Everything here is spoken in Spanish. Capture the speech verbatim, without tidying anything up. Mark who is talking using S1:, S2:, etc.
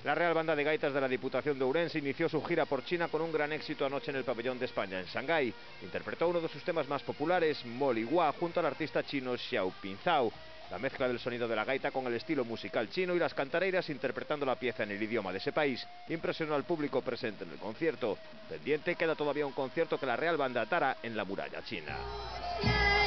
S1: La Real Banda de Gaitas de la Diputación de Ourense inició su gira por China con un gran éxito anoche en el Pabellón de España, en Shanghái. Interpretó uno de sus temas más populares, Molihua, junto al artista chino Xiao Pinzao. La mezcla del sonido de la gaita con el estilo musical chino y las cantareiras interpretando la pieza en el idioma de ese país impresionó al público presente en el concierto. Pendiente queda todavía un concierto que la Real Banda dará en la muralla china.